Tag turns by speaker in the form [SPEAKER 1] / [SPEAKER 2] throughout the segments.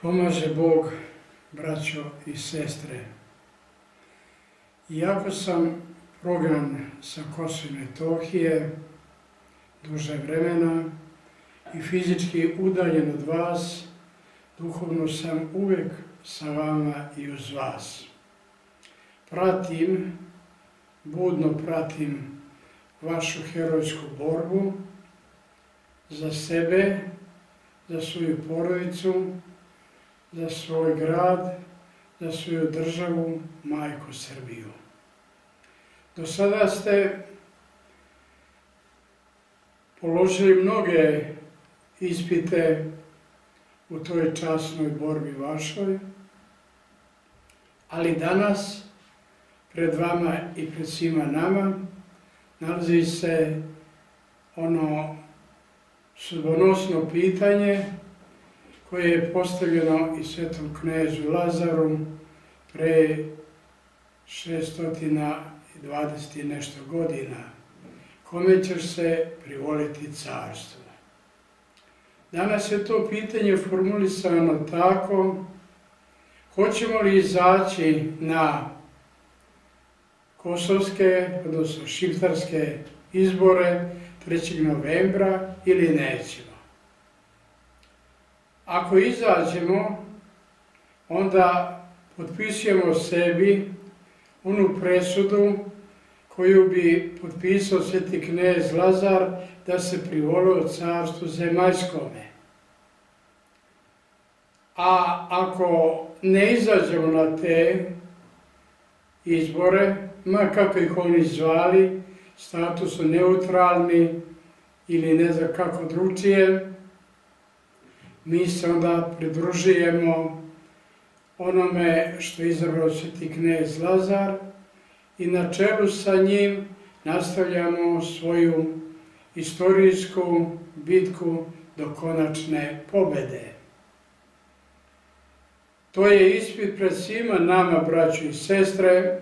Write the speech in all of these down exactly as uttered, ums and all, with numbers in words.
[SPEAKER 1] Pomaže Bog, braćo i sestre. Iako sam prognan sa Kosova i Metohije duže vremena i fizički udaljen od vas, duhovno sam uvijek sa vama i uz vas. Pratim, budno pratim vašu herojsku borbu za sebe, za svoju porodicu, za svoj grad, za svoju državu, majku Srbiju. Do sada ste položili mnoge ispite u toj časnoj borbi vašoj, ali danas pred vama i pred svima nama nalazi se ono sudbonosno pitanje koje je postavljeno i svetom knezu Lazaru pre šesto dvadeset i nešto godina. Kome ćeš se privoliti carstvo? Danas je to pitanje formulisano tako: hoćemo li izaći na kosovske, odnosno šiptarske izbore trećeg novembra ili nećemo? Ako izađemo, onda potpisujemo sebi onu presudu koju bi potpisao sveti knez Lazar da se privolio carstvu zemaljskome. A ako ne izađemo na te izbore, ma kako ih oni zvali, statusu neutralni ili ne znam kako drugčije, mi se onda pridružujemo onome što je izabrao sveti knez Lazar i na čelu sa njim nastavljamo svoju istorijsku bitku do konačne pobede. To je ispit pred svima nama, braćo i sestre,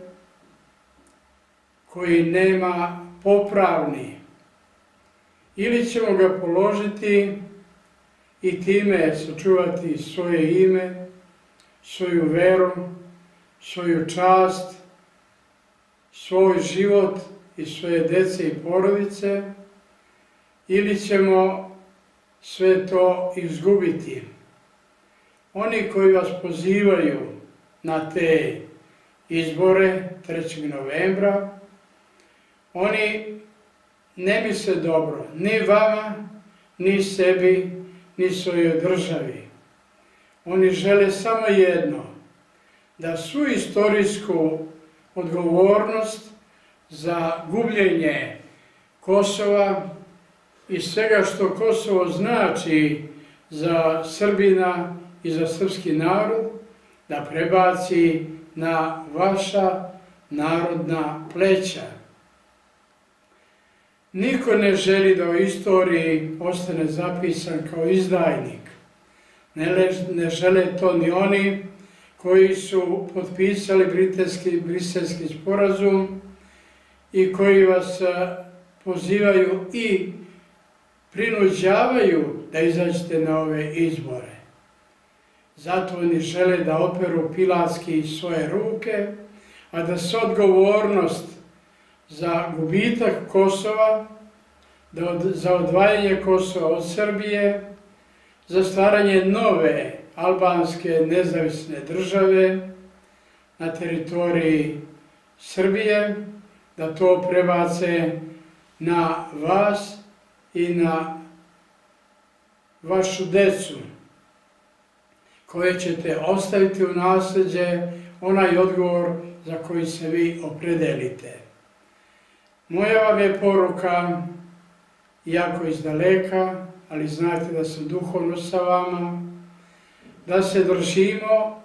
[SPEAKER 1] koji nema popravni. Ili ćemo ga položiti i time sačuvati svoje ime, svoju veru, svoju čast, svoj život i svoje dece i porodice, ili ćemo sve to izgubiti. Oni koji vas pozivaju na te izbore trećeg novembra, oni ne misle dobro ni vama, ni sebi, ni svojoj državi. Oni žele samo jedno, da svu istorijsku odgovornost za gubljenje Kosova i svega što Kosovo znači za Srbina i za srpski narod, da prebaci na vaša narodna pleća. Niko ne želi da u istoriji ostane zapisan kao izdajnik. Ne žele to ni oni koji su potpisali Briselski sporazum i koji vas pozivaju i prinuđavaju da izađete na ove izbore. Zato oni žele da operu pilatski svoje ruke, a da se odgovornost za gubitak Kosova, za odvajanje Kosova od Srbije, za stvaranje nove albanske nezavisne države na teritoriji Srbije, da to prebace na vas i na vašu decu, koje ćete ostaviti u nasleđe onaj odgovor za koji se vi opredelite. Moja vam je poruka, iako iz daleka, ali znajte da sam duhovno sa vama, da se držimo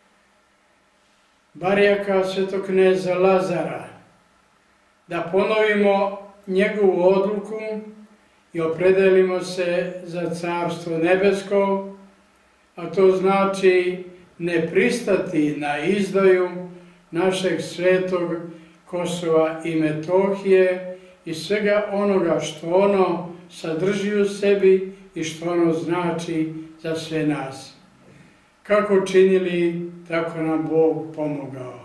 [SPEAKER 1] barjaka svetog kneza Lazara, da ponovimo njegovu odluku i opredelimo se za carstvo nebesko, a to znači ne pristati na izdaju našeg svetog Kosova i Metohije i svega onoga što ono sadrži u sebi i što ono znači za sve nas. kako činili, tako nam Bog pomogao.